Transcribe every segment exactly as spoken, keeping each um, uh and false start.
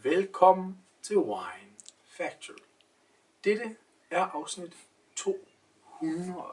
velkommen til Wine Factory. Dette er afsnit to hundrede.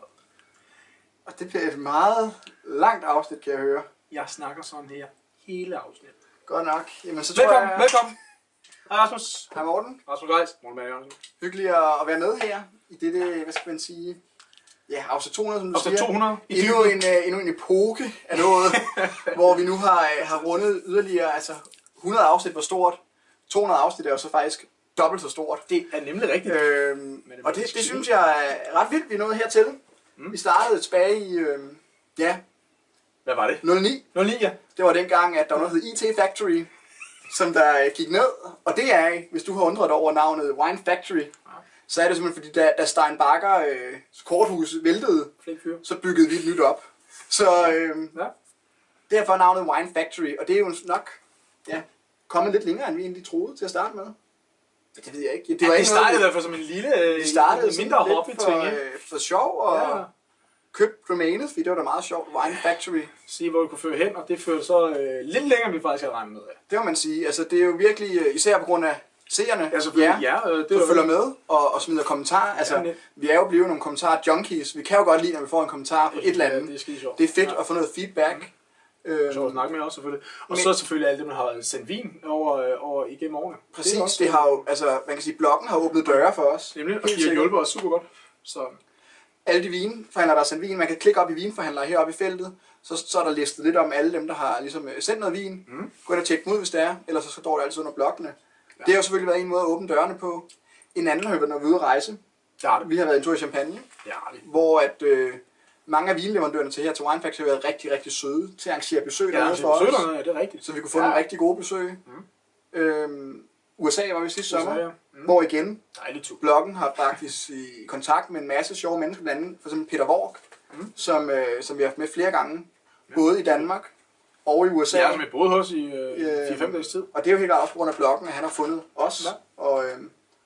Og det bliver et meget langt afsnit, kan jeg høre. Jeg snakker sådan her hele afsnittet. Godt nok. Jamen, så tror Velkommen, jeg... velkommen. Hej Rasmus. Hej Morten. Rasmus Geis. Morten Mads Jørgensen. Hyggeligt at være med her i dette, hvad skal man sige... Ja, afsnit to hundrede, som du Afsnit siger. to hundrede. Endnu en, uh, endnu en epoke af noget, hvor vi nu har, uh, har rundet yderligere, altså hundrede afsnit var stort. to hundrede afsnit er jo så faktisk dobbelt så stort. Det er nemlig rigtigt. Øhm, og det, det synes jeg er ret vildt, vi er nået hertil. Mm. Vi startede tilbage i, øhm, ja... Hvad var det? nul ni. nul ni, ja. Det var dengang, at der var noget, der hed I T Factory, som der gik ned. Og det er, hvis du har undret dig over navnet Wine Factory, så er det simpelthen fordi, da, da Stein Bakker øh, korthus væltede, så byggede vi et nyt op. Så øh, ja. Derfor navnet Wine Factory, og det er jo nok ja, kommet lidt længere, end vi egentlig troede til at starte med. Det ved jeg ikke. Det, var ja, ikke det startede i noget, hvert fald som en lille, vi startede en mindre lidt hobby-ting. For, øh, for sjov, og ja. købte domænet, fordi det var da meget sjovt. Wine Factory. Se, hvor det kunne føre hen, og det førte så øh, lidt længere, end vi faktisk havde regnet med. Det må man sige. Altså, det er jo virkelig, især på grund af seerne, ja, selvfølgelig. Ja, ja, det der følger med og, og smider kommentarer. Altså, ja, vi er jo blevet nogle kommentarer-junkies. Vi kan jo godt lide, når vi får en kommentar på et eller andet. Det er skide sjovt. Det er fedt ja. At få noget feedback. Mm. Øhm, så at snakke med også, selvfølgelig. Og men, så selvfølgelig alt det, man har sendt vin over, over igennem årene. Præcis, det, det har jo, altså, man kan sige, bloggen har åbnet døre for os. Nemlig, og de har hjulpet os super godt. Så. Alle de vinforhandlere, der har sendt vin, man kan klikke op i vinforhandlere heroppe i feltet, så, så er der listet lidt om alle dem, der har ligesom, sendt noget vin. Mm. Gå ind og tjek dem ud, hvis det er, ellers så står det altid under bloggene. Ja. Det har jo selvfølgelig været en måde at åbne dørene på. En anden har jo været, når vi er ude at rejse. Ja, det. Vi har været en tur i Champagne, ja, det. hvor at, øh, mange af vinleverandørerne til her til Wine Factory har været rigtig, rigtig søde til at arrangere besøg ja, dernede for os. Ja, det er rigtigt. Så vi kunne få ja. nogle rigtig gode besøg. Mm. Øhm, U S A var vi sidste sommer, ja. mm. hvor igen bloggen har faktisk i kontakt med en masse sjove mennesker, blandt andet for eksempel Peter Work, mm. som, øh, som vi har haft med flere gange, ja. både i Danmark og i U S A. Ja, som vi boede hos i øh, fire fem dages tid. Og det er jo helt klart også på grund af bloggen, at han har fundet os. Ja. Og, øh,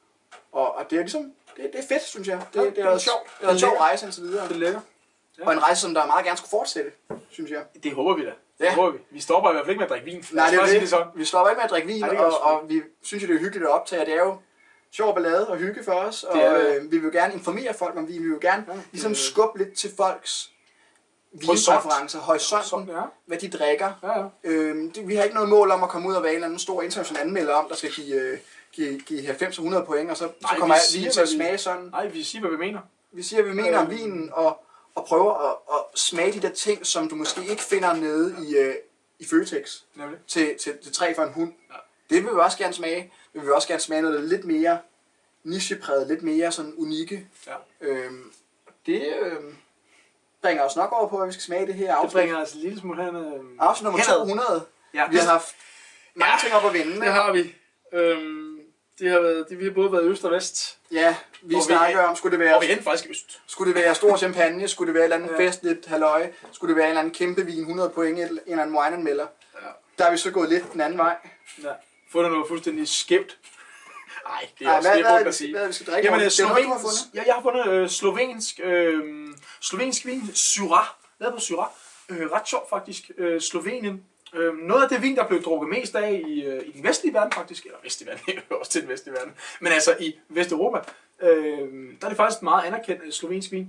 og, og det er ligesom, det, det er fedt, synes jeg. Det, ja, det, det er sjovt. Det er en sjov rejse indtil videre. Det er lækkert. Ja. Og en rejse, som der meget gerne skulle fortsætte, synes jeg. Det håber vi da. Ja. Det håber vi. Vi stopper i hvert fald ikke med at drikke vin. Nej, det er det. det sådan. Vi stopper ikke med at drikke vin, Nej, og, og vi synes jo, det er hyggeligt at optage. Det er jo sjov ballade og hygge for os, og er, øh, vi vil jo gerne informere folk om vin. Vi vil jo gerne ja, ligesom skubbe lidt til folks vinpræferencer, horisonten, ja. Hvad de drikker. Ja, ja. Øhm, det, vi har ikke noget mål om at komme ud og være en eller anden stor international anmelder om, der skal give, øh, give, give halvfems og hundrede point, og så, nej, så kommer vi vi til at smage sådan. Nej, vi siger, hvad vi mener. Vi siger, hvad vi mener om vinen, og, og prøver at, at smage de der ting, som du måske ikke finder nede i, øh, i Føtex til, til, til tre for en hund. Ja. Det vil vi også gerne smage. Vi vil også gerne smage noget lidt mere nichepræget, lidt mere sådan unikke. Ja. Øhm, det øhm, bringer os nok over på, at vi skal smage det her afsnit. Det bringer os en lille smule hen. Øhm, afsnit nummer to hundrede. Ja. Vi har haft mange ja, ting op at vinde. Det har vi. Øhm, det har været, det, vi har både været øst og vest. Ja, vi og snakker vi, om, skulle det være... Og vi endte faktisk øst. Skulle det være stor champagne? Skulle det være et eller andet ja. festligt halløj? Skulle det være en eller anden kæmpe vin, hundrede point, en eller anden wineanmelder? Ja. Der er vi så gået lidt den anden vej. Ja. Fundet noget fuldstændig skævt. Nej, det er Ej, også hvad, det, hvad, jeg skal sige. Hvad, hvad skal drikke? Jamen, det slovensk, har fundet? Ja, jeg har fundet øh, slovensk, øh, slovensk vin, Syrah. Lavet på Syrah. Øh, ret sjovt faktisk. Øh, Slovenien. Øh, noget af det vin, der blev drukket mest af i, øh, i den vestlige verden faktisk, eller vestlige verden, det er også til den vestlige verden, men altså i Vesteuropa, øh, der er det faktisk meget anerkendt slovensk vin.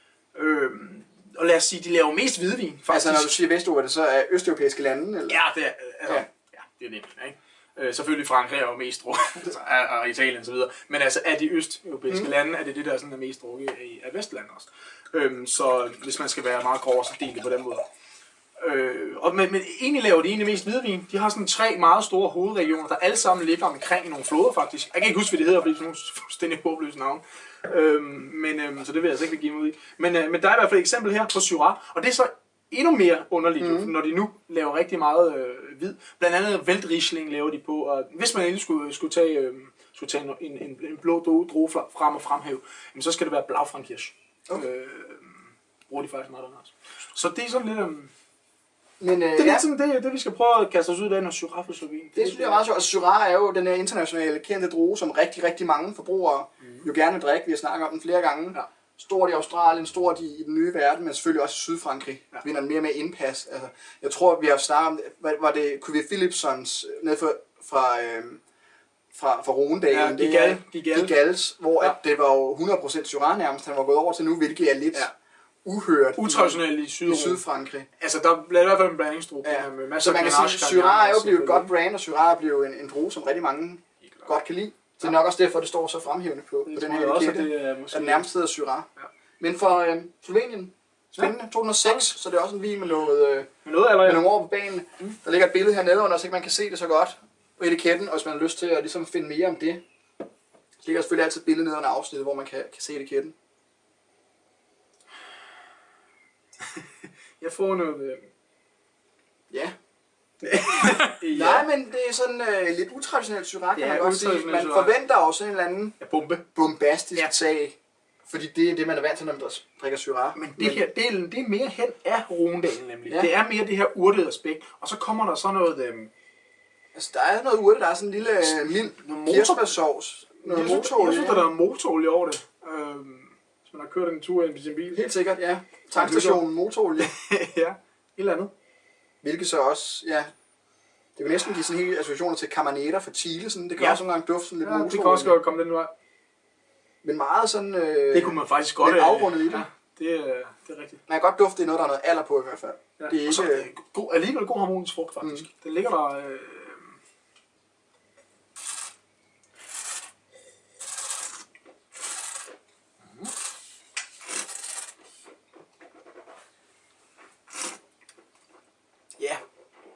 Øh, og lad os sige, de laver mest hvidvin, faktisk. Altså når du siger Vesteuropa, det så er østeuropæiske lande? Eller? Ja, det er, altså, ja. Ja, det er det, ikke? Øh, selvfølgelig Frankrig er jo mest drukket, og Italien og så videre. Men altså af de østeuropæiske mm. lande, er det det, der sådan er mest drukket af Vestland også. Øhm, så hvis man skal være meget grov, så deler det på den måde. Øh, og, men, men egentlig laver de egentlig mest hvidvin. De har sådan tre meget store hovedregioner, der alle sammen ligger omkring i nogle floder faktisk. Jeg kan ikke huske, hvad det hedder, fordi det er sådan nogle fuldstændig håbløse navne. Øhm, men, øhm, så det vil jeg altså ikke give mig ud i. Men, øh, men der er i hvert fald et eksempel her på Syrah, og det er så endnu mere underligt, mm. når de nu laver rigtig meget øh, hvid. Blandt andet Veltriesling laver de på, og hvis man endelig skulle, skulle tage, øh, skulle tage en, en, en blå droge frem og fremhæve, jamen, så skal det være Blaufränkisch. Okay. Øh, bruger de faktisk meget også. Så det er sådan lidt... Øh, Men, øh, det er ja. lidt sådan det, det, vi skal prøve at kaste os ud af, når Syrah for Slovenien. Det, det synes jeg er meget sjovt. Altså, Syrah er jo den her internationale kendte droge, som rigtig, rigtig mange forbrugere mm. jo gerne vil drikke. Vi har snakket om den flere gange. Ja. Stort i Australien, stort i, i den nye verden, men selvfølgelig også i Sydfrankrig. Ja. Vinder den mere med indpas. Altså, jeg tror, vi har snakket om, var det Cuvier Philipsons nede fra, fra, øh, fra, fra Rondalen. Ja, Gigal, Gigal. Gigals, hvor ja. at det var jo hundrede procent Syrah nærmest, han var gået over til nu, hvilket er lidt ja. uhørt utraditionelt i, i, i Sydfrankrig. Altså, der blev i hvert fald en blandingsdrup ja. med masser af Grenache. Så Syrah er jo blevet et godt brand, og Syrah er blevet en, en drue, som rigtig mange godt kan lide. Så det er nok også derfor, det står så fremhævende på, på den her etikette, at det nærmest hedder Syrah. Ja. Men for øh, Slovenien, spændende, to tusind og seks, så det er også en vin med, noget, øh, med, noget, med nogle år på banen. Mm. Der ligger et billede hernede under, så ikke man kan se det så godt på etiketten, og hvis man har lyst til at ligesom finde mere om det, så ligger selvfølgelig altid et billede nede under afsnittet, hvor man kan, kan se etiketten. Jeg får noget... Øh... Ja. ja. Nej, men det er sådan øh, lidt utraditionelt Syrah, kan ja, man godt sige. Man Syrah. Forventer også en eller anden ja, bombe. bombastisk ja. Tag. Fordi det er det, man er vant til, når man drikker Syrah. Men det her, det er, det er mere hen af Rondalen nemlig. Ja. Det er mere det her urtede aspekt. Og så kommer der så noget... Øh... Altså, der er noget urte, der er sådan en lille øh, mild kirsebærsovs. Noget motorolie. Jeg synes, der er motorolie over det. Øh, hvis man har kørt en tur i sin bil. Helt sikkert, ja. Tankstationen, motorolie. ja, et eller andet. Hvilket så også, ja... Det vil næsten give sådan hele associationer til Carmenere fra Chile. Sådan. Det kan ja. Også nogle gange dufte sådan lidt ja, motorolie. Det kan også godt komme den vej. Men meget sådan... Øh, det kunne man faktisk godt... Lidt afrundet i det. Ja, det, det er rigtigt. Man kan godt dufte, det er noget, der er noget alder på i hvert fald. Ja. Det er ikke... ikke... God, alligevel god harmonisk frugt, faktisk. Mm. Den ligger der... Øh... Mm. Ja.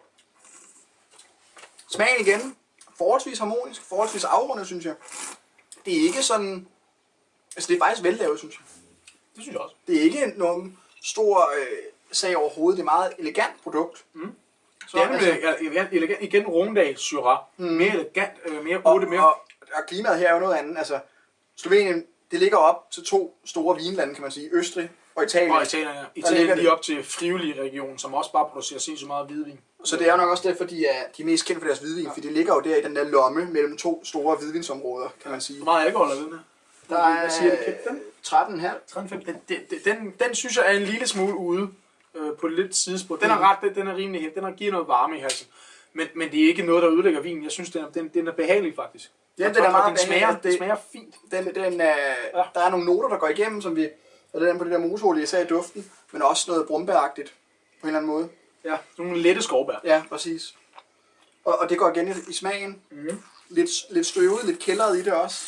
Smagen igen. Forholdsvis harmonisk, forholdsvis afrundet, synes jeg. Det er ikke sådan... Altså, det er faktisk vellavet, synes jeg. Det synes jeg også. Det er ikke nogen stor øh, sag overhovedet. Det er et meget elegant produkt. Mm. Så det er altså, elegant, elegant, igen Rondal Syrah. Mm. Mere elegant, øh, mere urte, mere... Og, og klimaet her er jo noget andet. Altså, Slovenien, det ligger op til to store vinlande, kan man sige. Østrig og Italien. Og Italien, ja. Italien lige op til Friuli-regionen, som også bare producerer sindssygt meget hvidvin. Så det er jo nok også derfor, de er, de er mest kendt for deres hvidvin, ja. For de ligger jo der i den der lomme mellem to store hvidvinsområder, kan man sige. Hvor meget alkohol er den her? Der er, hvad siger det, tretten her. tretten femten. Den, den, den, den synes jeg er en lille smule ude øh, på lidt sidespor. Den er ret, den, den er rimelig hæt. Den har givet noget varme i halsen. Men, men det er ikke noget, der ødelægger vinen. Jeg synes, den er, den, den er behagelig faktisk. Ja, den, den er meget den smager, det, den smager fint. Den, den er, ja. Der er nogle noter, der går igennem, som vi... Og det er på det der motorolie, især i duften. Men også noget brumbæragtigt på en eller anden måde. Ja, nogle lette skovbær. Ja, præcis. Og, og det går igen i, i smagen. Mm. Lidt, lidt støvet, lidt kældret i det også.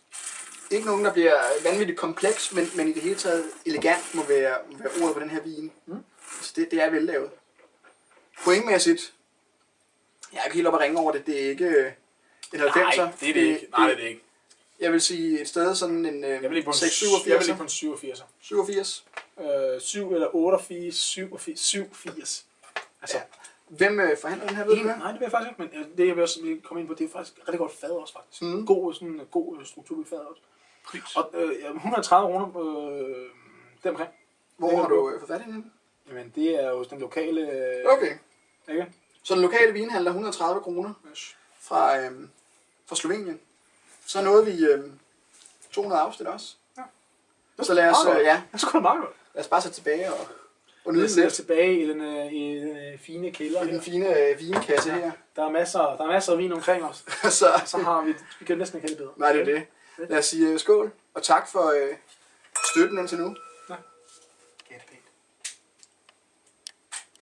Ikke nogen, der bliver vanvittigt kompleks, men, men i det hele taget elegant må være, må være ordet på den her vin. Mm. Så det, det er vellavet. Pointmæssigt, jeg er ikke helt oppe at ringe over det, det er ikke en halvfemser. Nej, det er det ikke. Nej, det er det ikke. Jeg vil sige et sted sådan en jeg vil ikke seks syvogfirs. Jeg vil ikke på en syvogfirs. syvogfirs? Øh, syv eller otteogfirs, syvogfirs, syvogfirs. Altså, ja. Hvem øh, forhandler den her, ved du hvad? Nej, det vil jeg faktisk ikke, men det jeg vil også komme ind på, det er faktisk rigtig godt fad også faktisk. Mm. God, sådan, god struktur i fad også. Pris. Og øh, et hundrede og tredive kroner øh, deromkring. Hvor har du øh, forfattet den? Jamen, det er jo den lokale... Øh, okay. Ikke? Så den lokale vinhandler et hundrede og tredive kroner yes. fra, øh, fra Slovenien. Så nåede vi øh, to hundrede afsnit også. Ja. Så lad os, øh, ja. Det er sgu meget godt. Lad os bare sætte tilbage og, og nyde lidt. tilbage i den, øh, i den øh, fine kælder. I den fine øh, vinkasse her. Der er masser, der er masser af vin omkring os. så, så har vi, vi kan næsten ikke have det bedre. Nej, det er det. Lad os sige uh, skål, og tak for uh, støtten indtil nu.